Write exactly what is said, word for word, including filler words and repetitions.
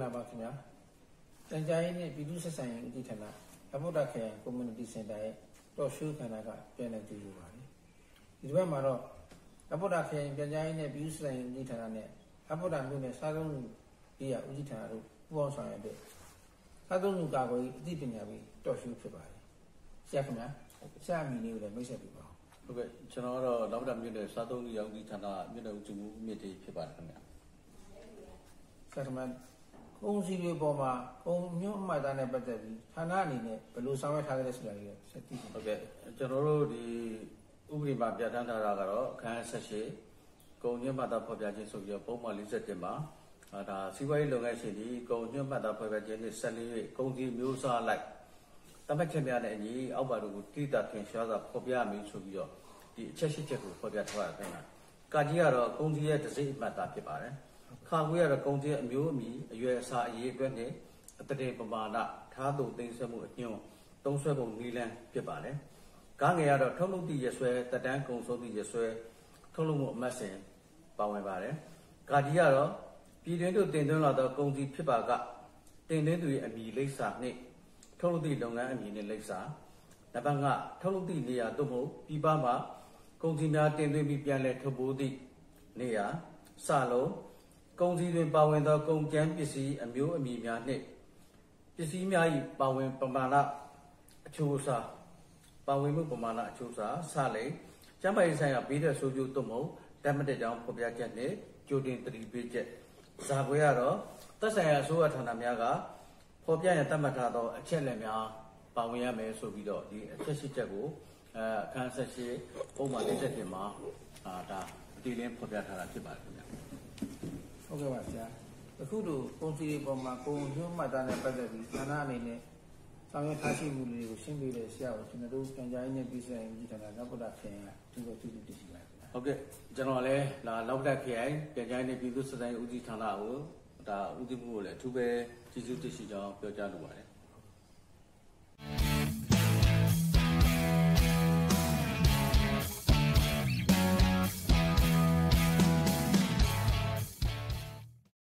လာပါခင်ဗျာတန်ကြားရေးနဲ့ပြည်သူ့ဆက်ဆံရေးဦးစီးဌာနအဘုဒ္ဓခရိုင် community center ရဲ့တော့ရှုခန္ဓာကပြန်လည်တည်ယူပါတယ်ဒီတစ်ပတ်မှာတော့အဘုဒ္ဓခရိုင်ပြန်ကြားရေးနဲ့ပြည်သူ့ဆက်ဆံရေးဦးစီးဌာနနဲ့အဘုဒ္ဓမြို့နယ်စားသုံးလူပြည်ရဦးစီးဌာနတို့ပူးပေါင်းဆောင်ရွက်တဲ့စားသုံးလူကာကွယ်ရေးအသိပညာပေးတော့ရှုဖြစ်ပါတယ်ဆရာခင်ဗျာဆရာအမည်လေးကိုလည်းမိတ်ဆက်ပြပါဦးဟုတ်ကဲ့ကျွန်တော်ကတော့နောက်တာမြို့နယ်စားသုံးလူရောက်ဦးစီးဌာနမြို့နယ်ဦးစီးမှုအမြင့်တေးဖြစ်ပါတယ်ခင်ဗျာဆရာခင်ဗျာကုန်းစီတွေပေါ်မှာကုန်းမြို့အမှတ်သားနဲ့ပတ်သက်ပြီးဌာနအနေနဲ့ဘယ်လိုဆောင်ရွက်ထားကြလဲဆိုတာလေးဆက်သိဟုတ်ကဲ့ကျွန်တော်တို့ဒီဥပဒေမှာပြဋ္ဌာန်းထားတာကတော့အခန်းဆက်ရှိကုန်းညွှန်မှတ်သားဖော်ပြခြင်းဆိုပြီးတော့ပုံမှန်၄၁မှာဒါစီးပွားရေးလုပ်ငန်းရှင်ဒီကုန်းညွှန်မှတ်သားဖော်ပြခြင်းနဲ့ဆက်လေးကုန်းစီမျိုးစားလိုက်တမက်ချက်များနဲ့အညီအောက်ပါတို့ကိုတိတာထင်ရှားစွာဖော်ပြမယ်ဆိုပြီးတော့ဒီအချက်ရှိချက်ကိုဖော်ပြထားတာခင်ဗျာကာကြီးကတော့ကုန်းစီရဲ့တစ်စိတ်အမှတ်သားဖြစ်ပါတယ်ခါခွေးကတော့ကုန်းစီအမျိုးအမည်အရွယ်အစားအရေးအတွက်နဲ့အတရေပမာဏထားသူသိမ်းဆွဲမှုအညွှန်းသုံးဆွဲပုံနည်းလမ်းဖြစ်ပါတယ်ကားငယ်ကတော့ထုတ်လုပ်သည့်ရဆွဲတက်တန်းကုံဆုံးသည့်ရဆွဲထုတ်လုပ်မှုအမှတ်စဉ်ပါဝင်ပါတယ်ကာကြီးကတော့ပြည်တွင်းတို့တင်သွင်းလာသောကုန်းစီဖြစ်ပါကတင်သွင်းသူရဲ့အမည်လိပ်စာနှင့်ထုတ်လုပ်သည့်လုပ်ငန်းအမည်နှင့်လိပ်စာနံပါတ်၅ထုတ်လုပ်သည့်နေရာသို့မဟုတ်ပြည်ပမှာကုန်းစီများတင်သွင်းပြီးပြန်လည်ထုတ်ပိုးသည့်နေရာစလုံးကုန်းစီတွင်ပါဝင်သောကုန်ကျန်းပစ္စည်းအမျိုးအမည်များနှင့်ပစ္စည်းများ၏ပါဝင်ပမာဏအချိုးအစားပါဝင်မှုပမာဏအချိုးအစားစလိမ်ကျန်းမာရေးဆိုင်ရာဘေးထွက်ဆိုးကျိုးသို့မဟုတ်ဓာတ်မတကြောင်ဖော်ပြချက်နှင့်ကြိုတင်သတိပေးချက်ဇာခွဲကတော့သက်ဆိုင်ရာအစိုးရဌာနများကဖော်ပြရန်သတ်မှတ်ထားသောအချက်လက်များပါဝင်ရမယ်ဆိုပြီးတော့ဒီအချက်ရှိချက်ကိုအဲအခန်းဆက်ရှိပုံမှန်၄၁မှာအာဒါအတိအလင်းဖော်ပြထားတာဖြစ်ပါတယ်ခင်ဗျာဟုတ်ကဲ့ပါဆရာအခုတို့ပုံစီတွေပေါ်မှာကိုယ်ညွှန်မှတ်သားနဲ့ပတ်သက်ပြီးဌာနအနေနဲ့ဆောင်ရွက်ထားရှိမှုတွေကိုရှင်းပြတဲ့ဆရာကိုကျွန်တော်တို့ပြန်ကြားရေးနဲ့ပြည်ဆိုင်ရေးဌာနနောက်ပဒခရိုင်ကဒီလိုတူတူတရှိပါတယ်ဟုတ်ကဲ့ကျွန်တော်လည်းလာနောက်ပဒခရိုင်ပြန်ကြားရေးနဲ့ပြည်သူ့စက်ဆိုင်ဦးစီးဌာနကိုဒါဦးစီးမှုကိုလည်းအထူးပဲကျေးဇူးတင်ရှိကြောင်းပြောကြားလိုပါတယ်